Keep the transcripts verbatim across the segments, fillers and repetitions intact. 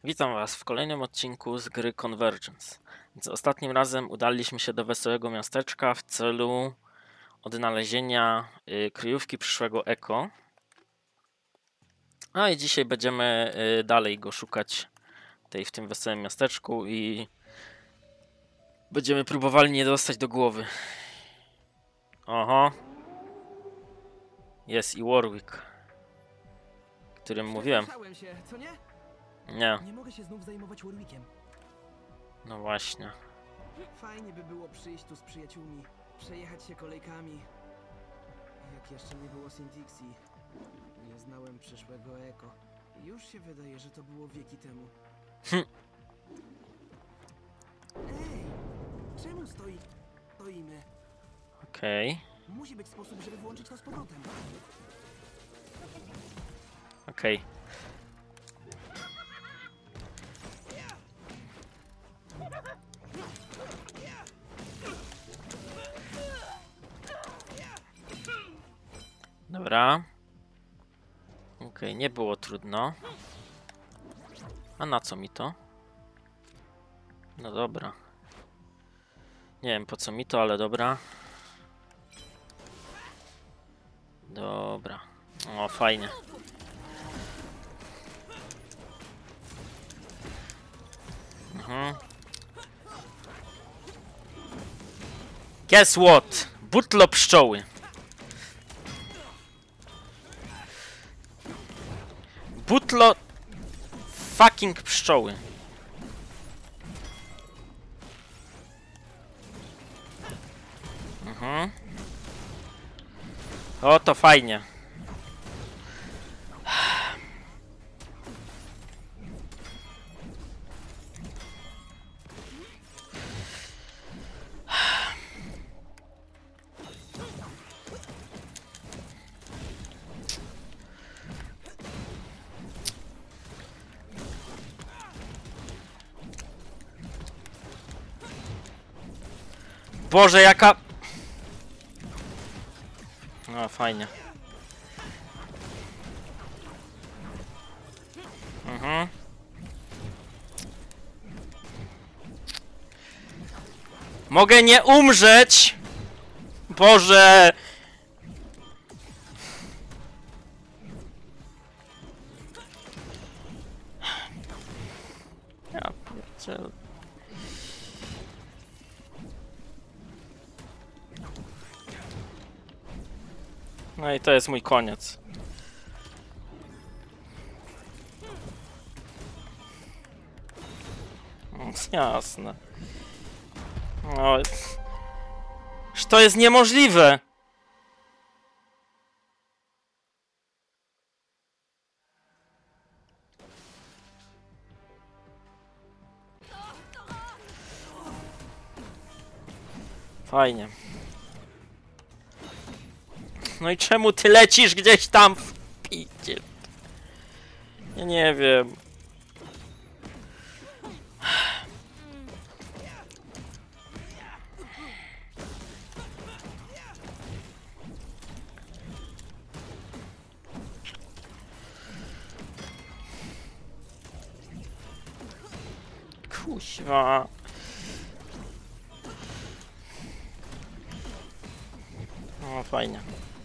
Witam Was w kolejnym odcinku z gry Convergence. Więc ostatnim razem udaliśmy się do Wesołego Miasteczka w celu odnalezienia y, kryjówki przyszłego Eko. A i dzisiaj będziemy y, dalej go szukać tutaj w tym Wesołym Miasteczku i będziemy próbowali nie dostać do głowy. Oho. Jest i Warwick, o którym mówiłem. Słyszałem się, co nie? Nie, Nie mogę się znów zajmować Warwickiem. no właśnie. Fajnie by było przyjść tu z przyjaciółmi, przejechać się kolejkami. Jak jeszcze nie było Sintixi, nie znałem przyszłego Eko. Już się wydaje, że to było wieki temu. Hm. Ej, czemu stoi... stoimy? Okej, Musi być sposób, żeby włączyć to z powrotem. okej. Dobra. Okej, nie było trudno. A na co mi to? No dobra. Nie wiem po co mi to, ale dobra. Dobra. O, fajnie. Mhm. Guess what? Butlo pszczoły. Butlo fucking pszczoły. Mhm. O, to fajnie. Boże, jaka... No, fajnie. Mhm. Mogę nie umrzeć! Boże! Ja pierdzielę. No i to jest mój koniec. Mm, jasne. No, że to jest niemożliwe. Fajnie. No i czemu ty lecisz gdzieś tam w picie? Ja nie wiem. Kuźwa. O, fajnie.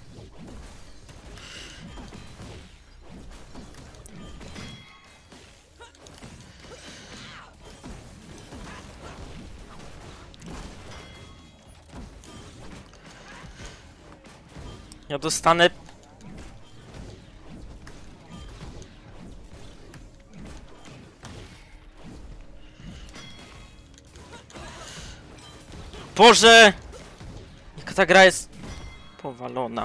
Ja dostanę... Boże! Jaka ta gra jest powalona.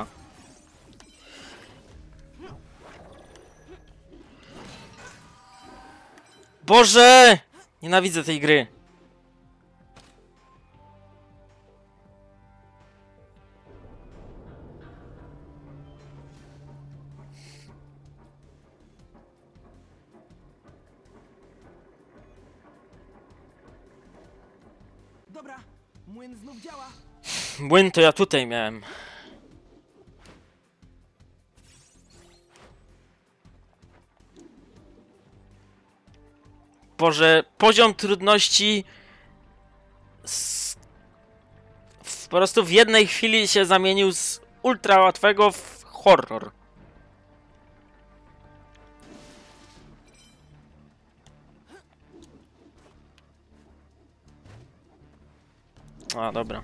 Boże! Nienawidzę tej gry. Dobra, młyn znów działa. Młyn to ja tutaj miałem. Boże, poziom trudności z... w, po prostu w jednej chwili się zamienił z ultra łatwego w horror. A, dobra.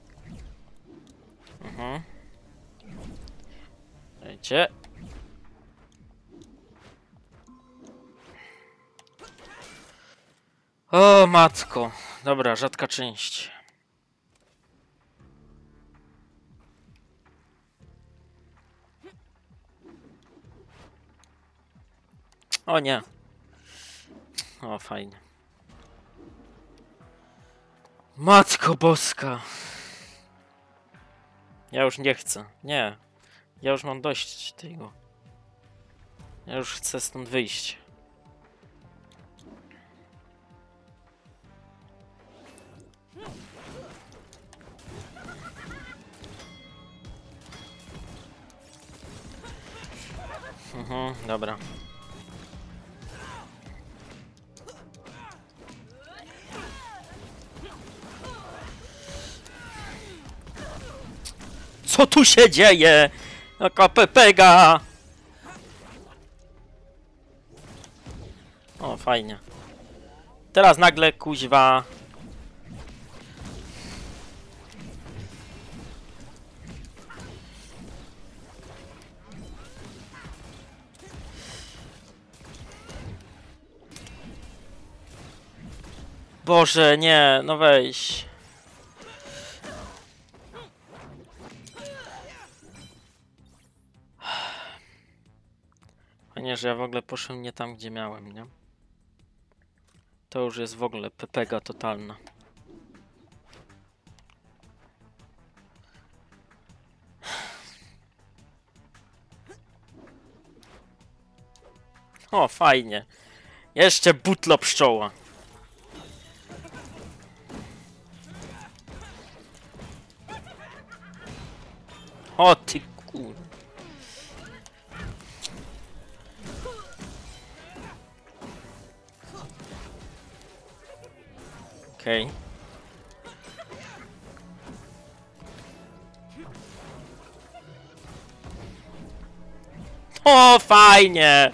Mhm. Dajcie. O, matko. Dobra, rzadka część. O nie. O, fajnie. Matko boska. Ja już nie chcę. Nie. Ja już mam dość tego. Ja już chcę stąd wyjść. Mhm, dobra. Co tu się dzieje? Jaka pepega! O, fajnie. Teraz nagle kuźwa. Boże, nie, no weź. Panie, że ja w ogóle poszedłem nie tam, gdzie miałem, nie? To już jest w ogóle pepega totalna. O, fajnie. Jeszcze butlo pszczoła. O ty kur... Okej. Okay. O, fajnie!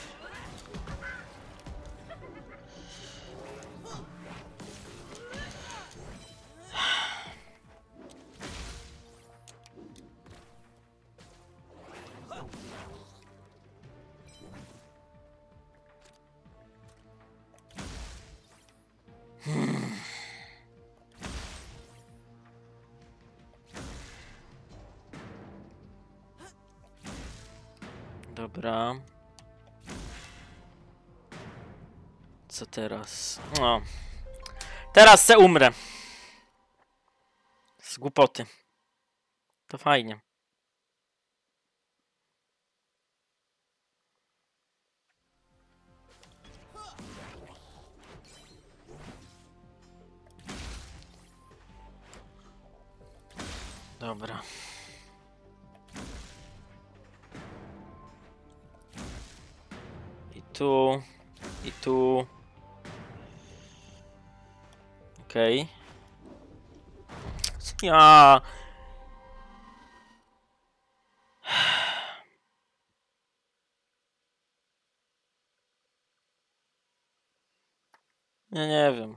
Dobra. Co teraz? No. Teraz se umrę. Z głupoty. To fajnie. Dobra. I tu. I tu. Okej. Okay. Ja. Ja nie wiem.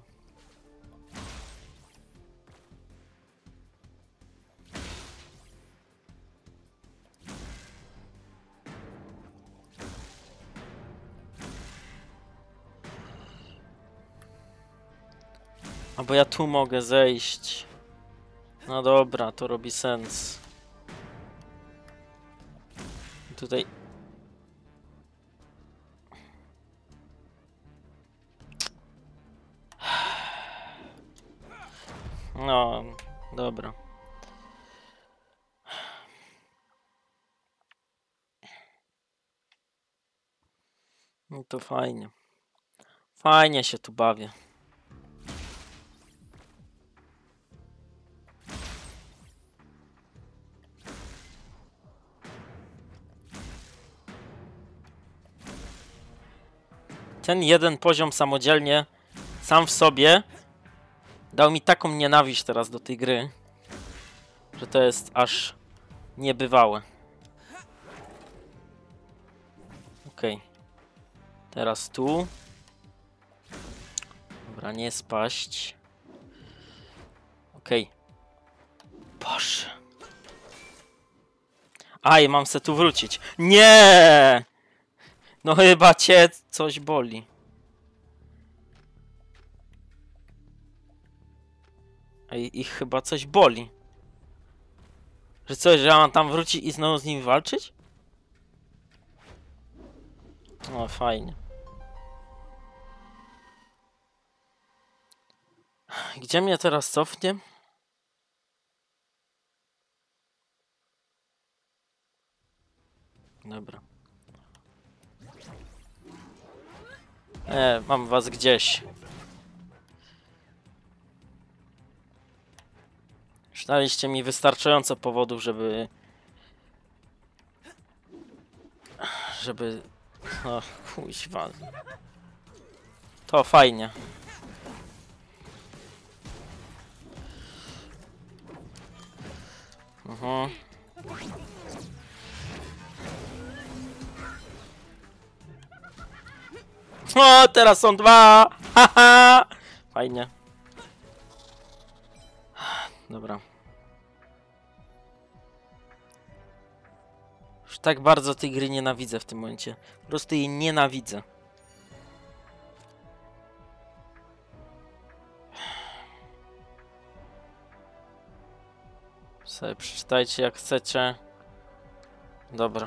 A bo ja tu mogę zejść. No dobra, to robi sens. Tutaj... No, dobra. No to fajnie. Fajnie się tu bawię. ten jeden poziom samodzielnie, sam w sobie, dał mi taką nienawiść teraz do tej gry, że to jest aż niebywałe. Okej. Okay. Teraz tu. Dobra, nie spaść. Okej. Okay. Boże. Aj, mam se tu wrócić. Nie! No chyba cię coś boli. Ej, ich chyba coś boli. Że coś, że ja mam tam wrócić i znowu z nim walczyć? O, fajnie. Gdzie mnie teraz cofnie? Dobra. E, mam was gdzieś. Już daliście mi wystarczająco powodów, żeby... Żeby... O, kuźwa. To fajnie. Mhm. O, teraz są dwa! Haha! Fajnie. Dobra. Już tak bardzo tej gry nienawidzę w tym momencie. Po prostu jej nienawidzę. Sobie przeczytajcie jak chcecie. Dobra.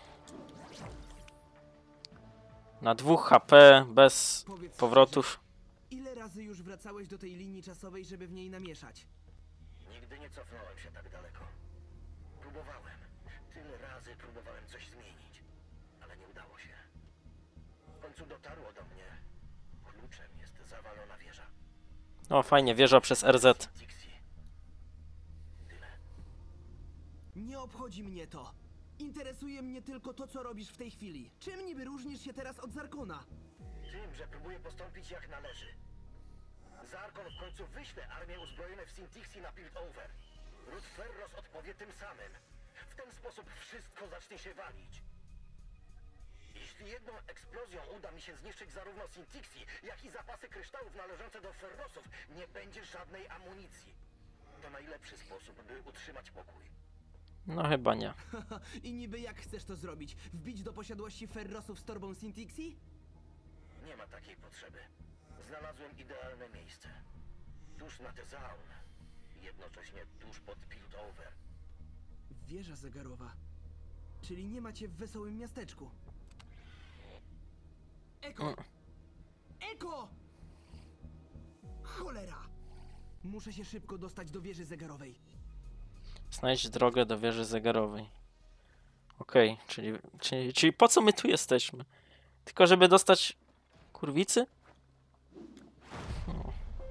Na dwóch H P, bez Powiedz powrotów. szczerze, ile razy już wracałeś do tej linii czasowej, żeby w niej namieszać? Nigdy nie cofnąłem się tak daleko. Próbowałem. Tyle razy próbowałem coś zmienić, ale nie udało się. W końcu dotarło do mnie. Kluczem jest zawalona wieża. O, fajnie, wieża przez R Z. Dixie. Tyle. Nie obchodzi mnie to. Interesuje mnie tylko to, co robisz w tej chwili. Czym niby różnisz się teraz od Zarkona? Tym, że próbuję postąpić jak należy. Zarkon w końcu wyśle armię uzbrojone w Sintixi na Piltover. Ród Ferros odpowie tym samym. W ten sposób wszystko zacznie się walić. Jeśli jedną eksplozją uda mi się zniszczyć zarówno Sintixi, jak i zapasy kryształów należące do Ferrosów, nie będzie żadnej amunicji. To najlepszy sposób, by utrzymać pokój. No chyba nie. I niby jak chcesz to zrobić? Wbić do posiadłości Ferrosów z torbą Sintixi? Nie ma takiej potrzeby. Znalazłem idealne miejsce. Tuż na Tezaun. Jednocześnie tuż pod Piltover. Wieża zegarowa. Czyli nie macie w wesołym miasteczku. Eko! Eko! Cholera! Muszę się szybko dostać do wieży zegarowej. Znajdź drogę do wieży zegarowej. Okej, okay, czyli, czyli, czyli po co my tu jesteśmy? Tylko żeby dostać kurwicy? Hmm.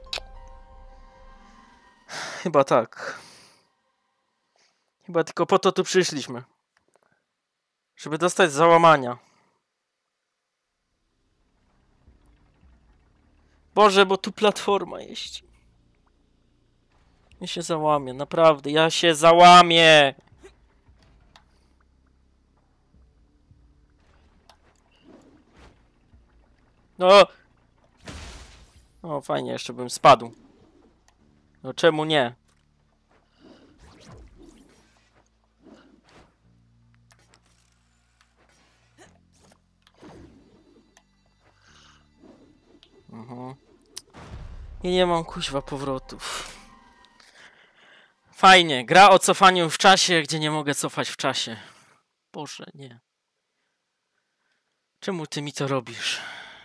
Chyba tak. Chyba tylko po to tu przyszliśmy. Żeby dostać załamania. Boże, bo tu platforma jest. Ja się załamię, naprawdę, ja się załamię! No! O, fajnie, jeszcze bym spadł. No czemu nie? Mhm. I nie mam kuźwa powrotów. Fajnie, gra o cofaniu w czasie, gdzie nie mogę cofać w czasie. Boże, nie. Czemu ty mi to robisz?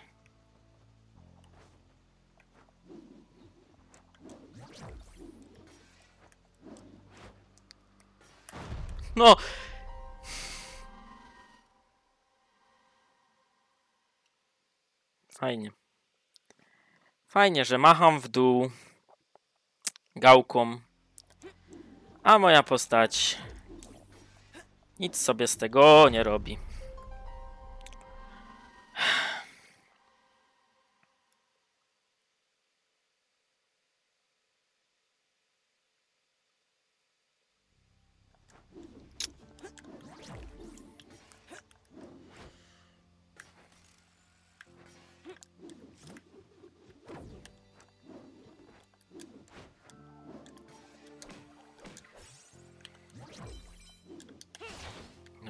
No! Fajnie. Fajnie, że macham w dół gałką, a moja postać nic sobie z tego nie robi.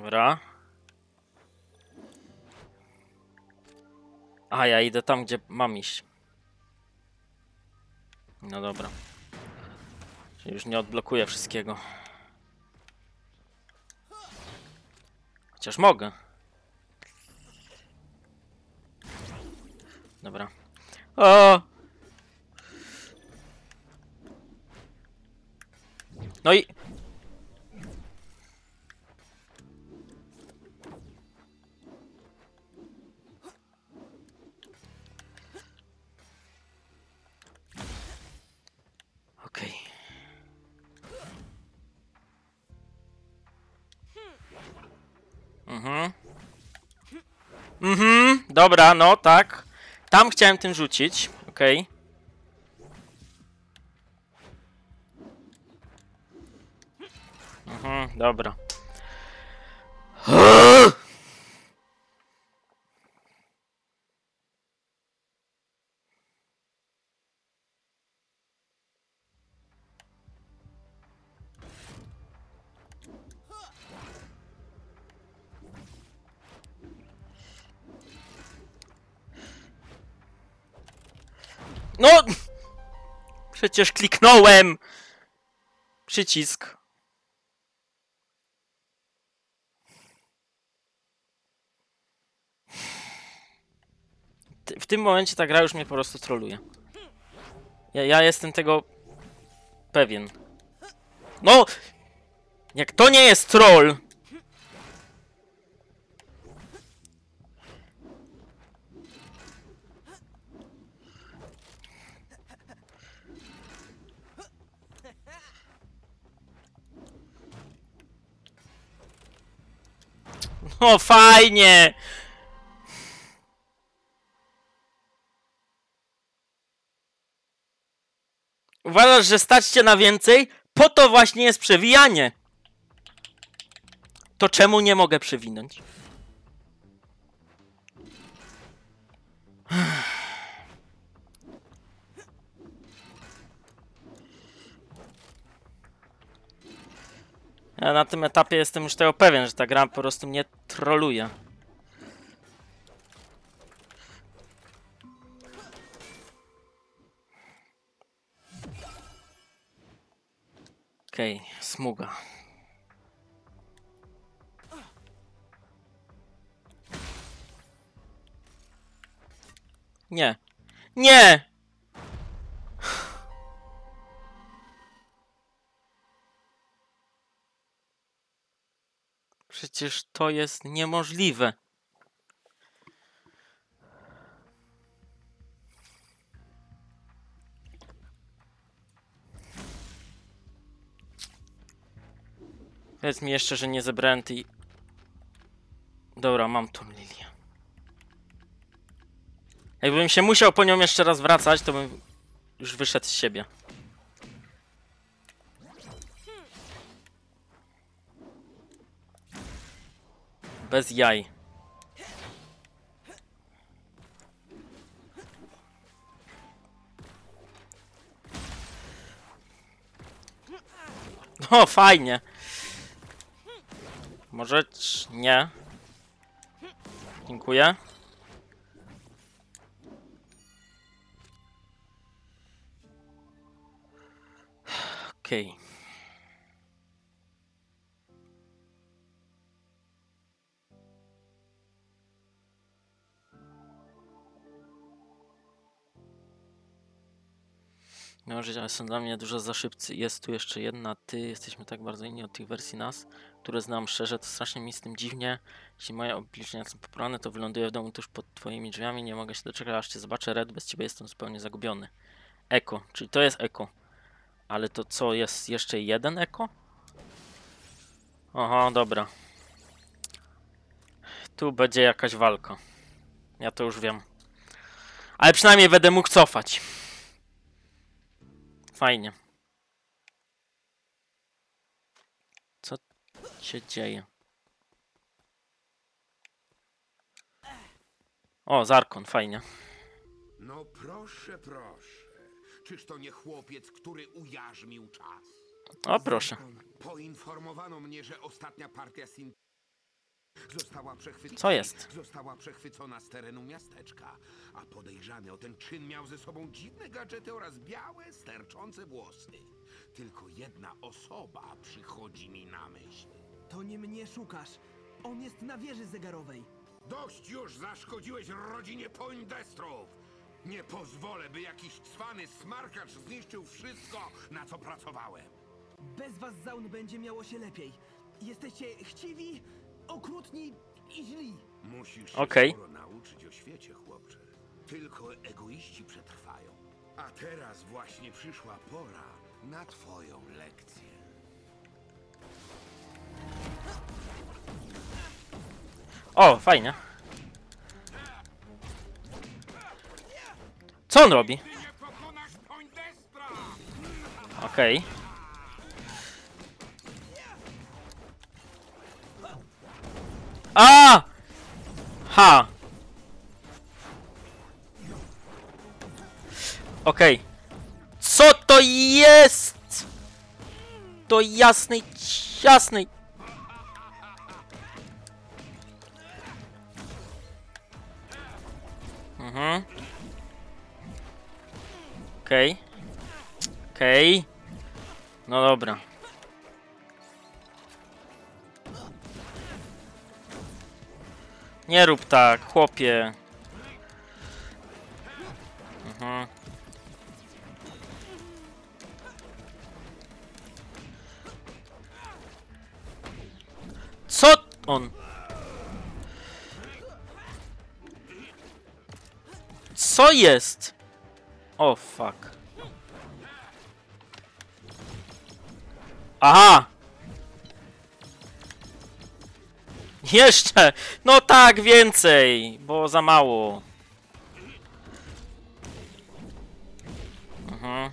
Dobra. A, ja idę tam, gdzie mam iść. No dobra. Czyli już nie odblokuję wszystkiego. Chociaż mogę. Dobra. O! No i... Okej. Mhm. Mhm. Dobra, no tak. Tam chciałem tym rzucić. Okej. Mhm, dobra. No! Przecież kliknąłem! Przycisk. W tym momencie ta gra już mnie po prostu troluje. Ja, ja jestem tego pewien. No! Jak to nie jest troll! No fajnie! Uważasz, że stać cię na więcej? Po to właśnie jest przewijanie. To czemu nie mogę przewinąć? Ja na tym etapie jestem już tego pewien, że ta gra po prostu mnie troluje. Okej, okay, smuga. Nie. Nie! Przecież to jest niemożliwe. Powiedz mi jeszcze, że nie zebrałem tej... Dobra, mam tą lilię. Jakbym się musiał po nią jeszcze raz wracać, to bym już wyszedł z siebie. Bez jaj. O, fajnie. Może nie. Dziękuję. Okej. Okay. No, że są dla mnie dużo za szybcy. Jest tu jeszcze jedna, ty. Jesteśmy tak bardzo inni od tych wersji nas, które znam szczerze. To strasznie mi z tym dziwnie. Jeśli moje obliczenia są poprawne, to wyląduję w domu tuż pod twoimi drzwiami. Nie mogę się doczekać, aż cię zobaczę. Red, bez ciebie jestem zupełnie zagubiony. Eko, czyli to jest Eko. Ale to co, jest jeszcze jeden Eko? Aha, dobra. Tu będzie jakaś walka. Ja to już wiem. Ale przynajmniej będę mógł cofać. Fajnie. Co się dzieje? O, Zarkon, fajnie. No proszę, proszę. Czyż to nie chłopiec, który ujarzmił czas? O, proszę. Poinformowano mnie, że ostatnia partia Sin Została przechwycona. Co jest? Została przechwycona z terenu miasteczka, a podejrzany o ten czyn miał ze sobą dziwne gadżety oraz białe, sterczące włosy. Tylko jedna osoba przychodzi mi na myśl. To nie mnie szukasz. On jest na wieży zegarowej. Dość już zaszkodziłeś rodzinie Poindestrów! Nie pozwolę, by jakiś cwany smarkacz zniszczył wszystko, na co pracowałem. Bez was Zaun będzie miało się lepiej. Jesteście chciwi, okrutni i źli. Musisz się Okej. sporo nauczyć o świecie, chłopcze. Tylko egoiści przetrwają. A teraz właśnie przyszła pora na twoją lekcję. O, fajnie. Co on robi? Ty nie pokonasz Poindestra! Okej. A! Ha! Okej. Co to jest? Do jasnej, jasnej. Mhm. Okej. Okej. No dobra. Nie rób tak, chłopie. Mhm. Co on? Co jest? O, fuck. Aha! Jeszcze! No tak, więcej! Bo za mało. Mhm.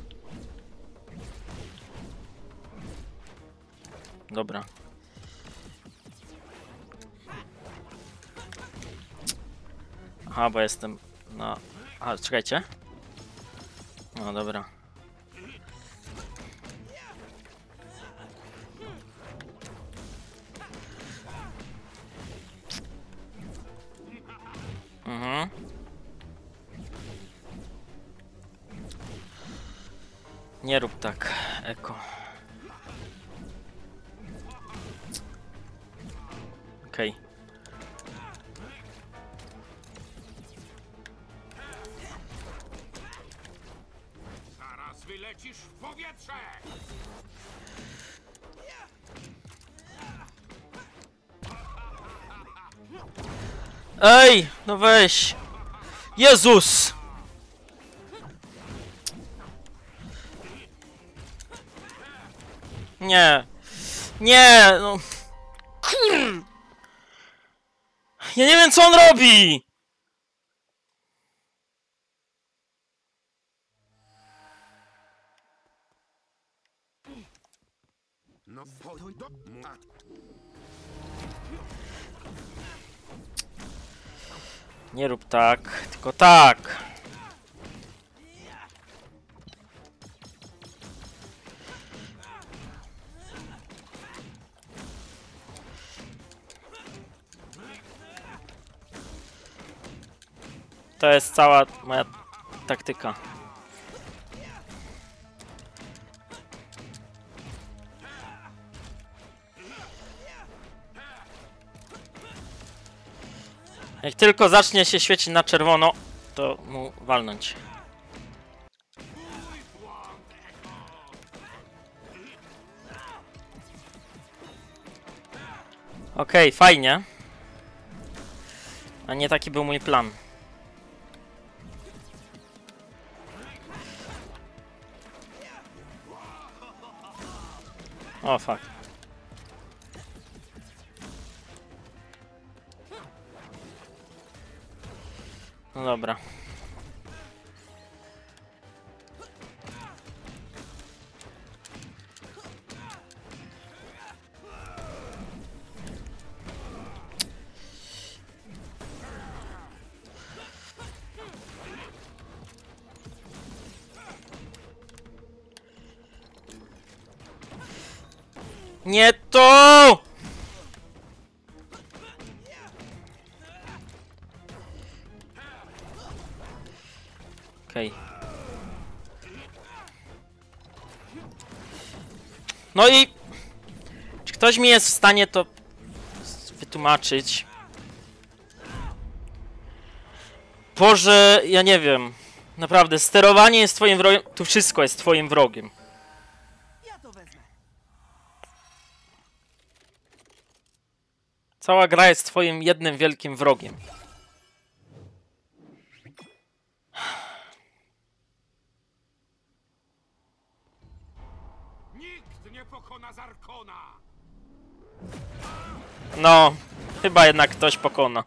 Dobra. Aha, bo jestem na... A, czekajcie. No dobra. Mhm. Nie rób tak, Eko. Okej. Okay. Zaraz wylecisz w powietrze! Ej, no weź. Jezus! Nie. Nie, no. Kur... Ja nie wiem, co on robi! No po... do... A... Nie rób tak, tylko tak. To jest cała moja taktyka. Jak tylko zacznie się świecić na czerwono, to mu walnąć. Okej, okay, fajnie. A nie taki był mój plan. O, fuck. No dobra. Nie to! Okej. No i... Czy ktoś mi jest w stanie to wytłumaczyć? Boże, ja nie wiem. Naprawdę, sterowanie jest twoim wrogiem. Tu wszystko jest twoim wrogiem. Ja to wezmę. Cała gra jest twoim jednym wielkim wrogiem. Nikt nie pokona Zarkona! No, chyba jednak ktoś pokona.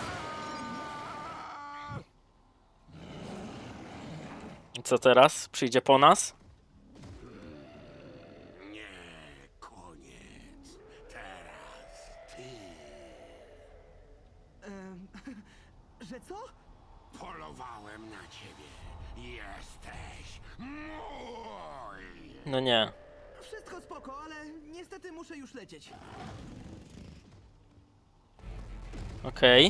I co teraz? Przyjdzie po nas? Nie, koniec. Teraz ty. Em, że co? Polowałem na ciebie. Jesteś mój! No nie. Wszystko spoko, ale niestety muszę już lecieć. Okej.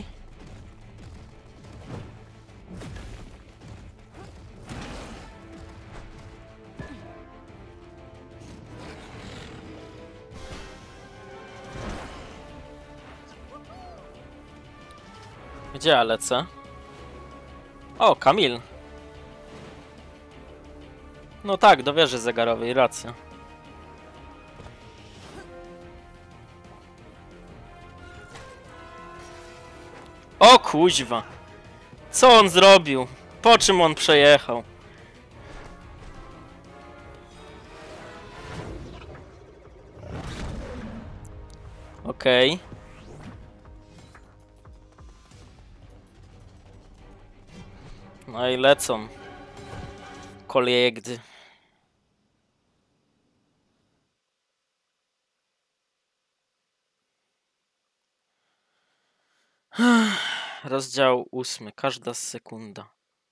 Gdzie ja lecę? O, Kamil. No tak, do wieży zegarowej, racja. O kuźwa. Co on zrobił? Po czym on przejechał? Okej. No i lecą. Kolegdy. Rozdział ósmy. Każda sekunda.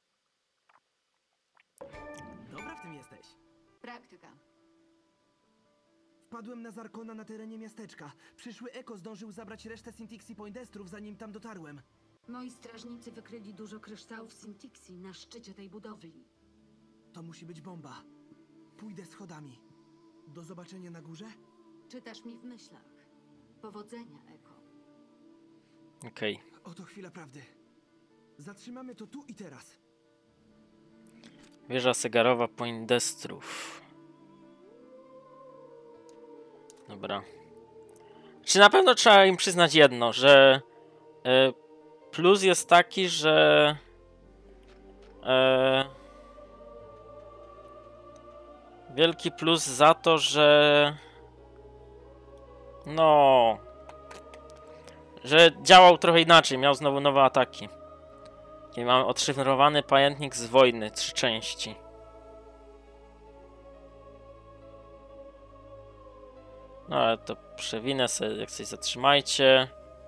Dobra w tym jesteś. Praktyka. Wpadłem na Zarkona na terenie miasteczka. Przyszły Eko zdążył zabrać resztę Sintixi Poindestrów, zanim tam dotarłem. Moi strażnicy wykryli dużo kryształów Sintixi na szczycie tej budowli. To musi być bomba. Pójdę schodami. Do zobaczenia na górze? Czytasz mi w myślach. Powodzenia, Eko. Okej. Oto chwila prawdy. Zatrzymamy to tu i teraz. Wieża zegarowa Poindestrów. Dobra. Czy na pewno trzeba im przyznać jedno, że e, plus jest taki, że e, wielki plus za to, że no że działał trochę inaczej, miał znowu nowe ataki. I mamy odszyfrowany pamiętnik z wojny, trzy części. No ale to przewinę sobie, jak coś zatrzymajcie.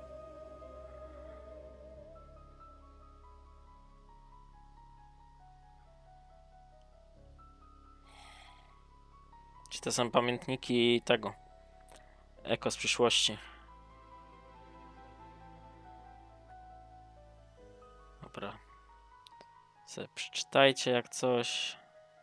Czy to są pamiętniki tego Eko z przyszłości? Dobra. Sobie przeczytajcie jak coś.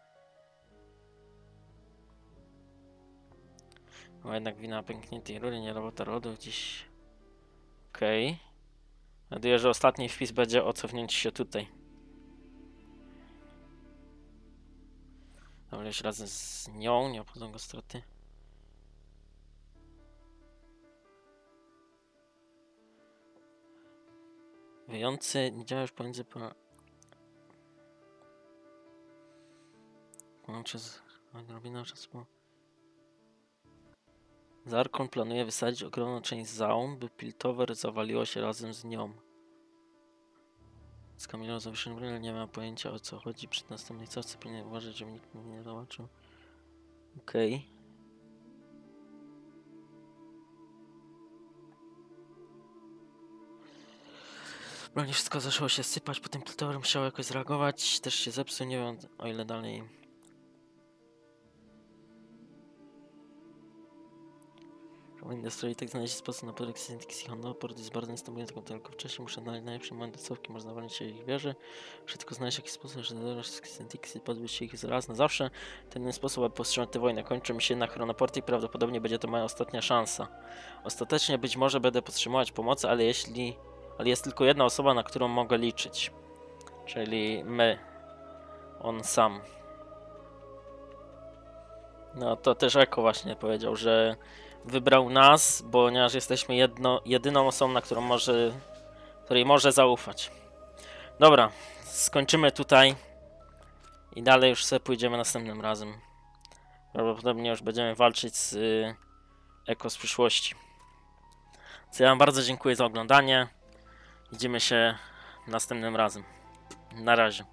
No jednak wina pękniętej rury, nie robota rodów dziś. Okej. Okay. Nadzieję, że ostatni wpis będzie o cofnięciu się tutaj. Dobra, już razem z nią, nie obchodzą go straty. Wyjący nie działa już pomiędzy po... Łączy z... Robina czas po... Zarkon planuje wysadzić ogromną część Zaum, by Piltover zawaliło się razem z nią. Z Kamilą zawieszonym bronią, nie ma pojęcia o co chodzi. Przy następnej całce powinien uważać, żeby nikt mnie nie zobaczył. Okej. Okay. Broń wszystko zaczęło się sypać, potem Piltover musiał jakoś zreagować, też się zepsuł, nie wiem o ile dalej. Industry tak znaleźć sposób na podryk Syntixi Honda. Port jest bardzo niestabilny, tylko tylko wcześniej muszę znaleźć najlepszy moment do cofki, można walnąć się ich wieży. Muszę tylko znaleźć jakiś sposób, że zadasz Syntixi, podbyć się ich raz na zawsze. Ten jeden sposób, aby powstrzymać tę wojnę. Kończy mi się na chronoporty i prawdopodobnie będzie to moja ostatnia szansa. Ostatecznie być może będę podtrzymywać pomocy, ale jeśli... Ale jest tylko jedna osoba, na którą mogę liczyć. Czyli my. On sam. No to też Eko właśnie powiedział, że wybrał nas, ponieważ jesteśmy jedno, jedyną osobą, na którą może, której może zaufać. Dobra, skończymy tutaj i dalej już sobie pójdziemy następnym razem. Prawdopodobnie już będziemy walczyć z y, Eko z przyszłości. Co ja wam bardzo dziękuję za oglądanie. Widzimy się następnym razem. Na razie.